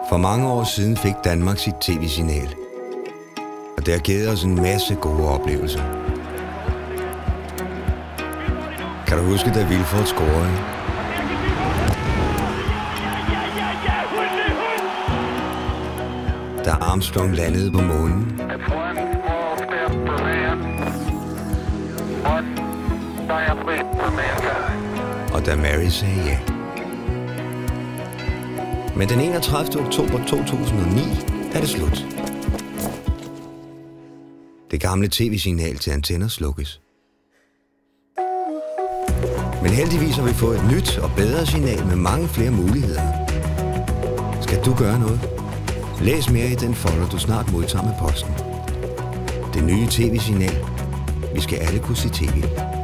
For mange år siden fik Danmark sit tv-signal, og det har givet os en masse gode oplevelser. Kan du huske, da Vilfort scorede? Da Armstrong landede på månen? Og da Mary sagde ja. Men den 31. oktober 2009 er det slut. Det gamle tv-signal til antenner slukkes. Men heldigvis har vi fået et nyt og bedre signal med mange flere muligheder. Skal du gøre noget? Læs mere i den folder, du snart modtager med posten. Det nye tv-signal. Vi skal alle kunne se tv.